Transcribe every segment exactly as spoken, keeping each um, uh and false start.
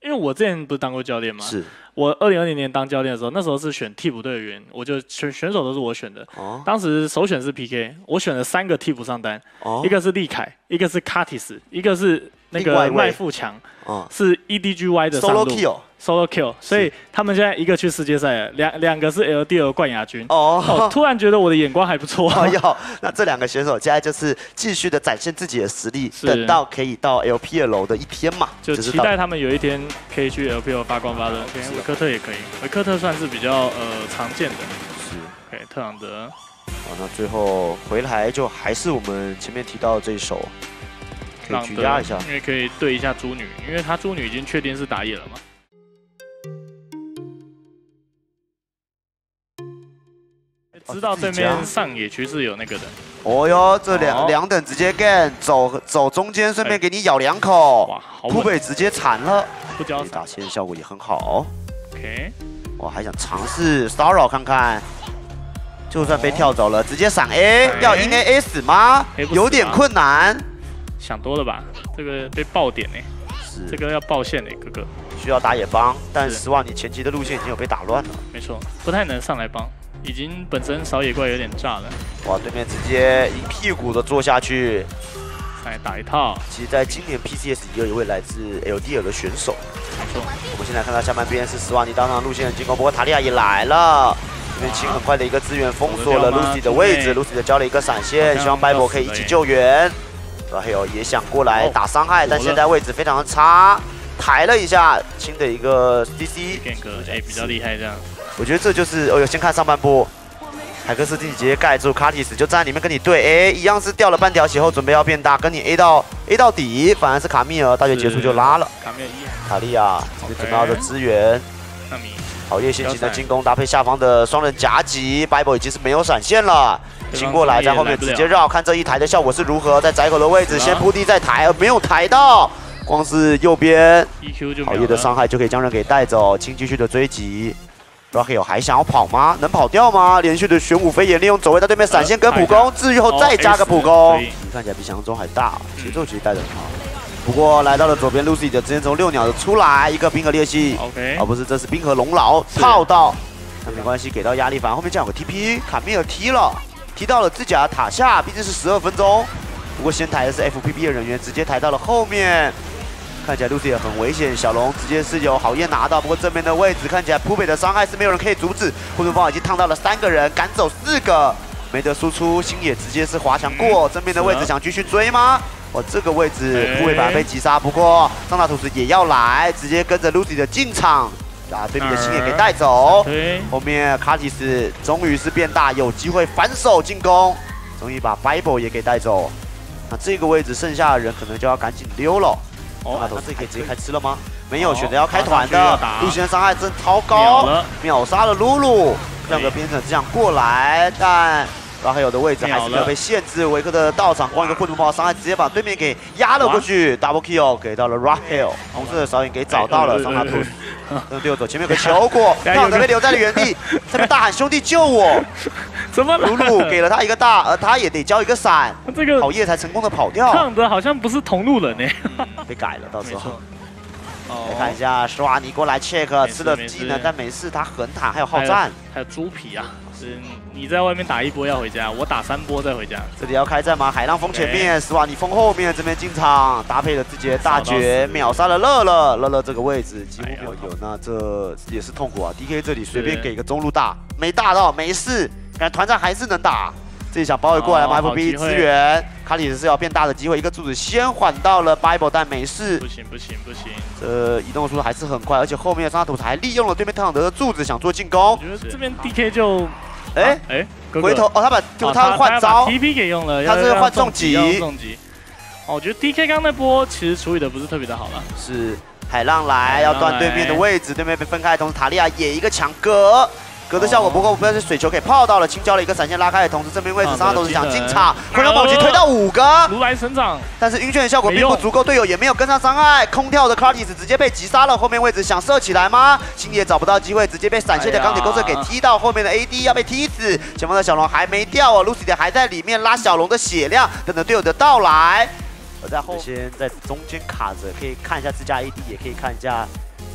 因为我之前不是当过教练吗？ 是。 我二零二零年当教练的时候，那时候是选替补队员，我就选选手都是我选的。哦。当时首选是 P K， 我选了三个替补上单，哦、一个是利凯，一个是卡蒂斯，一个是那个麦富强，哦、是 E D G Y 的上路。Solo kill。Solo kill， 所以他们现在一个去世界赛了，两两个是 L D L 冠亚军。哦, 哦，突然觉得我的眼光还不错。 哦哟，那这两个选手现在就是继续的展现自己的实力，等到可以到 L P L 的一天嘛， 就期待他们有一天可以去 L P L 发光发热。OK， 维克特也可以，维克特算是比较呃常见的。 是 ，OK， 特朗德。 好，那最后回来就还是我们前面提到的这一手，可以举压一下， 因为可以对一下猪女，因为他猪女已经确定是打野了嘛。知道对面上野区是有那个的。 哦哟，这两两等直接 gan 走走中间，顺便给你咬两口。哇，扑北直接残了， 不交打线效果也很好。 OK， 我还想尝试骚扰看看，就算被跳走了，直接闪 A， 要赢 A A 死吗？有点困难。 想多了吧？这个被爆点呢，是这个要爆线呢，哥哥。需要打野帮，但实话你前期的路线已经有被打乱了。 没错，不太能上来帮。已经本身扫野怪有点炸了， 哇！对面直接一屁股的坐下去， 来打一套。 其实，在今年 P C S 也有一位来自 L D L 的选手， 没错。 我们现在看到下半边是斯瓦尼当上路线的进攻，不过塔利亚也来了，这边清很快的一个资源封锁了 Lucy 的位置 ，Lucy 的交了一个闪现，希望 Bible 可以一起救援。然后也想过来打伤害，但现在位置非常的差，抬了一下，清的一个 C C， 变革哎比较厉害这样。 我觉得这就是哦哟，先看上半波，海克斯汀直接盖住卡蒂斯，就站在里面跟你对，哎，一样是掉了半条血后准备要变大，跟你 A 到 A 到底，反而是卡米尔大学结束就拉了。 卡米尔一， 塔利亚这边准备好的支援，好叶先行的进攻搭配下方的双人夹击 ，Bible 已经是没有闪现了，清过来在后面直接绕，看这一抬的效果是如何，在窄口的位置先铺地再抬，而没有抬到。光是右边好叶的伤害就可以将人给带走，清继续的追击。Rahel 还想要跑吗？能跑掉吗？连续的玄武飞檐，利用走位在对面闪现跟普攻，治愈后再加个普攻，看起来比想象中还大，节奏其实带得很好。不过来到了左边 Lucy 的直接从六鸟的出来一个冰河裂隙， OK， 而不是这是冰河龙牢套到，那没关系，给到压力，反而后面这样有个 T P， 卡米尔踢了，踢到了自甲塔下，毕竟是十二分钟。不过先抬的是 F P B 的人员，直接抬到了后面。看起来 Lucy 也很危险，小龙直接是有好叶拿到，不过正面的位置看起来扑北的伤害是没有人可以阻止，混沌风已经烫到了三个人，赶走四个，没得输出，星野直接是滑墙过，正面的位置想继续追吗？哇，这个位置扑北反而被击杀，不过桑塔图斯也要来，直接跟着 Lucy 的进场，把对面的星野给带走。后面卡蒂斯终于是变大，有机会反手进攻，终于把 Bible 也给带走。那这个位置剩下的人可能就要赶紧溜了。哦，那这里可以直接开吃了吗？没有，选择要开团的。路线伤害真超高，秒杀了露露，让个边城这样过来，但然后有的位置还是没有被限制。维克的到场，光一个混沌炮伤害直接把对面给压了过去 ，double kill 给到了 Rahel， 红色的扫影给找到了桑塔图斯，跟队友走，前面有个球果，让德被留在了原地，这边大喊兄弟救我。 怎么露露给了他一个大，而他也得交一个闪， 这个好叶才成功的跑掉。 唱的好像不是同路人呢， 被改了，到时候。来看一下施瓦尼过来 check 吃了技能，但没事，他横塔还有好战， 还有猪皮啊。是你在外面打一波要回家，我打三波再回家。 这里要开战吗？海浪锋前面，施瓦尼锋后面，这边进场搭配了自己的大绝，秒杀了乐乐。乐乐这个位置几乎没有有，那这也是痛苦啊。D K 这里随便给个中路大，没大到没事。感觉团战还是能打，自己想包围过来 ，F B 支援，卡里是要变大的机会，一个柱子先缓到了 Bible， 但没事。 不行不行不行， 这移动速度还是很快，而且后面的桑塔图斯还利用了对面特朗德的柱子想做进攻。 我觉得这边 D K 就， 哎哎，回头哦，他把就他换招 ，T P 给用了， 他是换重击， 重击。哦，我觉得 D K 刚那波其实处理的不是特别的好了。 是海浪来要断对面的位置，对面被分开，同时塔利亚也一个强割。隔的效果不够，不要是水球给泡到了，青椒了一个闪现拉开的同时，正面位置桑塔图斯想进场，空中暴击推到五个， 如来神掌， 但是晕眩的效果并不足够，队友也没有跟上伤害，空跳的 Curtis 直接被击杀了，后面位置想射起来吗？星野找不到机会，直接被闪现的钢铁公社给踢到，后面的 A D 要被踢死，前方的小龙还没掉哦 ，Lucy 的还在里面拉小龙的血量，等着队友的到来。我在后先在中间卡着，可以看一下自家 A D， 也可以看一下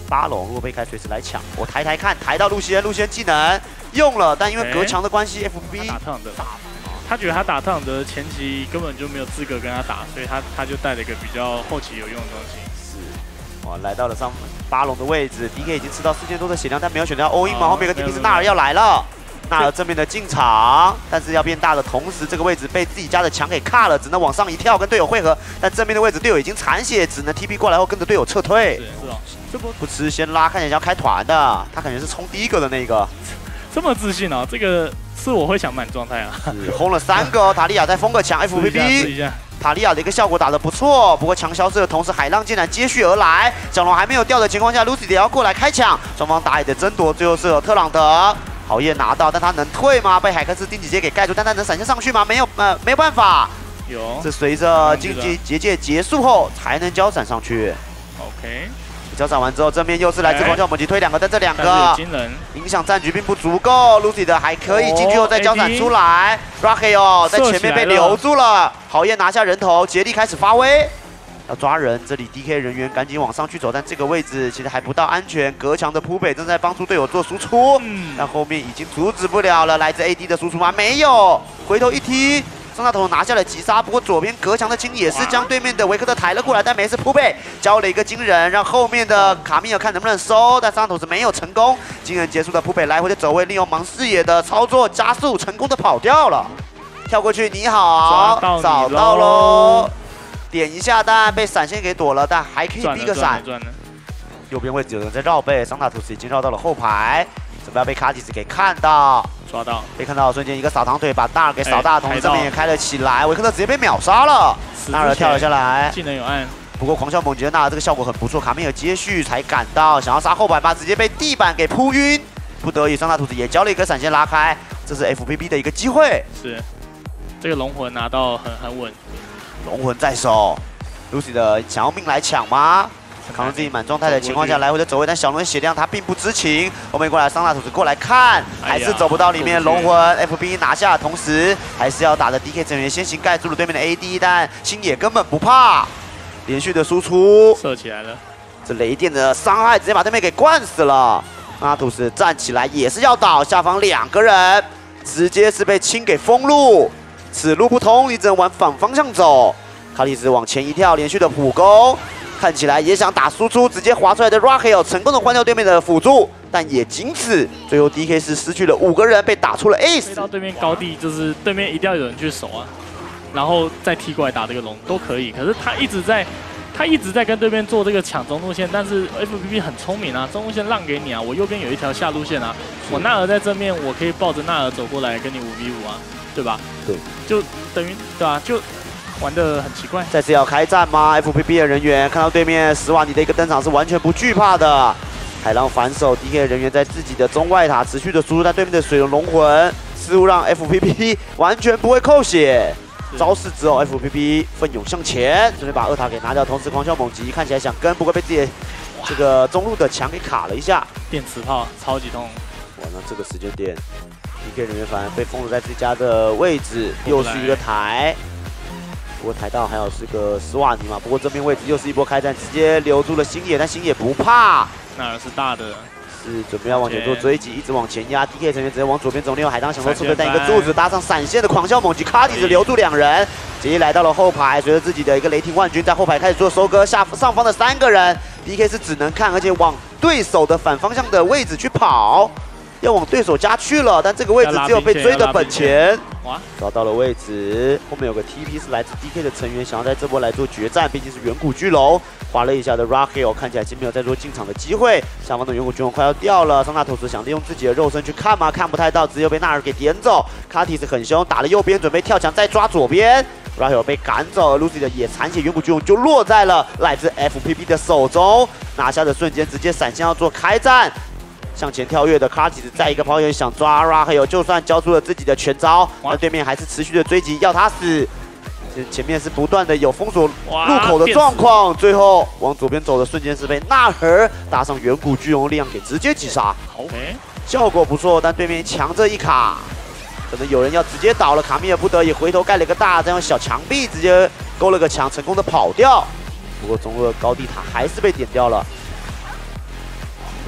巴龙如果被开，随时来抢。我抬抬看，抬到露西恩，露西恩技能用了，但因为隔墙的关系 ，F B 打特朗德，他觉得他打特朗德前期根本就没有资格跟他打，所以他他就带了一个比较后期有用的东西。 是，哇，来到了上巴龙的位置 ，D K 已经吃到四千多的血量，但没有选择 all in 嘛，后面有个 D P 是纳尔要来了。 纳尔正面的进场，但是要变大的同时，这个位置被自己家的墙给卡了，只能往上一跳跟队友汇合。但正面的位置队友已经残血，只能 T P 过来后跟着队友撤退。 是是哦，这波不吃先拉，看起来要开团的，他感觉是冲第一个的那个。这么自信哦，这个是我会想满状态啊。 轰了三个，塔利亚再封个墙 ，F P P。塔利亚的一个效果打得不错，不过墙消失的同时，海浪竟然接续而来。小龙还没有掉的情况下 ，Lucy 也要过来开抢，双方打野的争夺，最后是有特朗德。 好夜拿到，但他能退吗？被海克斯定几阶给盖住，但他能闪现上去吗？没有，呃，没有办法。 有， 这随着竞技结界结束后才能交闪上去。 OK， 交闪完之后，正面又是来自狂跳猛击推两个，但这两个影响战局并不足够。Lucy 的还可以进去后再交闪出来。Raquel 在前面被留住了，好夜拿下人头，杰利开始发威。 要抓人，这里 D K 人员赶紧往上去走，但这个位置其实还不到安全。隔墙的扑北正在帮助队友做输出，嗯、但后面已经阻止不了了。来自 A D 的输出吗？没有，回头一踢，桑塔头拿下了击杀。不过左边隔墙的青也是将对面的维克特抬了过来，但没事，扑北交了一个惊人，让后面的卡米尔看能不能收，但桑塔头是没有成功。惊人结束的扑北来回的走位，利用盲视野的操作加速，成功的跑掉了。跳过去，你好，找到喽。 点一下，但被闪现给躲了，但还可以避个闪。右边位置有人在绕背，桑塔图斯已经绕到了后排，准备要被卡蒂斯给看到， 抓到， 被看到的瞬间一个扫堂腿把纳尔给扫大，同时正面也开了起来，维克特直接被秒杀了，纳尔跳了下来， 技能有按。 不过狂笑猛击的纳尔这个效果很不错，卡米尔接续才赶到，想要杀后排吧，直接被地板给扑晕，不得已桑塔图斯也交了一个闪现拉开，这是 F P P 的一个机会。 是，这个龙魂拿到很很稳。 龙魂在手 ，Lucy 的想要命来抢吗？扛着自己满状态的情况下来回的走位，但小龙的血量他并不知情。后面过来桑塔图斯过来看，还是走不到里面。龙魂 F B 拿下的同时，还是要打的 D K 成员先行盖住了对面的 A D， 但星野根本不怕，连续的输出射起来了。 这雷电的伤害直接把对面给灌死了。桑塔图斯站起来也是要倒，下方两个人直接是被清给封路。 此路不通，你只能往反方向走。卡里斯往前一跳，连续的普攻，看起来也想打输出，直接滑出来的 Raquel 成功的换掉对面的辅助，但也仅此。最后 D K 是失去了五个人，被打出了 Ace。 飞到对面高地，就是对面一定要有人去守啊，然后再踢过来打这个龙都可以。可是他一直在，他一直在跟对面做这个抢中路线，但是 F P P 很聪明啊，中路线让给你啊，我右边有一条下路线啊，我纳尔在正面，我可以抱着纳尔走过来跟你五 v 五啊。 对吧？ 对， 就等于对啊，就玩得很奇怪。 再次要开战吗 ？F P P 的人员看到对面史瓦尼的一个登场是完全不惧怕的。海浪反手 ，D K 人员在自己的中外塔持续的输出，但对面的水龙龙魂似乎让 F P P 完全不会扣血。招式之后 ，F P P 奋勇向前，准备把二塔给拿掉，同时狂笑猛击，看起来想跟，不过被自己这个中路的墙给卡了一下。 电磁炮超级痛。 哇，那这个时间点。 D K 人员反而被封了在自家的位置，又是一个台。不过台道还有是个斯瓦尼嘛，不过这边位置又是一波开战，直接留住了星野，但星野不怕。 纳尔是大的， 是准备要往前做追击，一直往前压。D K 成员直接往左边走，利用海盗想说出的但一个柱子搭上闪现的狂笑猛击，卡迪斯留住两人，直接来到了后排，随着自己的一个雷霆万钧在后排开始做收割，下上方的三个人 ，D K 是只能看，而且往对手的反方向的位置去跑。 要往对手家去了，但这个位置只有被追的本钱。哇，找到了位置，后面有个 T P 是来自 D K 的成员，想要在这波来做决战，毕竟是远古巨龙。滑了一下的 Raquel 看起来已经没有再做进场的机会，下方的远古巨龙快要掉了。桑塔图斯想利用自己的肉身去看吗？看不太到，直接被纳尔给点走。卡蒂斯很凶，打了右边，准备跳墙再抓左边。Raquel 被赶走了 ，Lucy 的野残血远古巨龙就落在了来自 F P P 的手中，拿下的瞬间直接闪现要做开战。 向前跳跃的卡吉斯在一个抛远想抓 Raquel， 就算交出了自己的全招，但对面还是持续的追击，要他死。前面是不断的有封锁入口的状况，最后往左边走的瞬间是被纳尔搭上远古巨龙力量给直接击杀。 OK， 效果不错，但对面强这一卡，可能有人要直接倒了。卡米尔不得已回头盖了一个大，再用小墙壁直接勾了个墙，成功的跑掉。不过中路的高地塔还是被点掉了。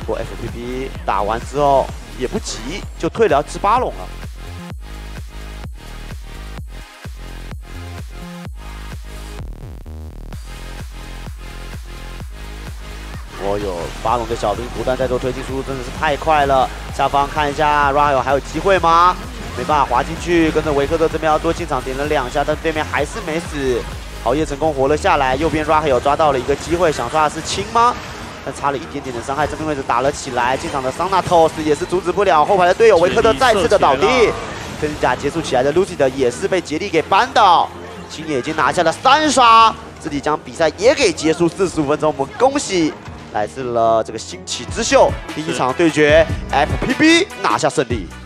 果 F P P 打完之后也不急，就退了直巴龙了。哦哟，巴龙的小兵不断在做推进，速度真的是太快了。下方看一下 Rahel 还有机会吗？没办法滑进去，跟着维克特这边要多进场点了两下，但对面还是没死。好叶成功活了下来，右边 Rahel 抓到了一个机会，想刷的是清吗？但差了一点点的伤害，这边位置打了起来，进场的桑纳托斯也是阻止不了，后排的队友维克特再次的倒地，跟甲结束起来的 Lucy 的也是被杰利给扳倒，青野已经拿下了三杀，自己将比赛也给结束四十五分钟，我们恭喜来自了这个新奇之秀第一场对决 F P B 拿下胜利。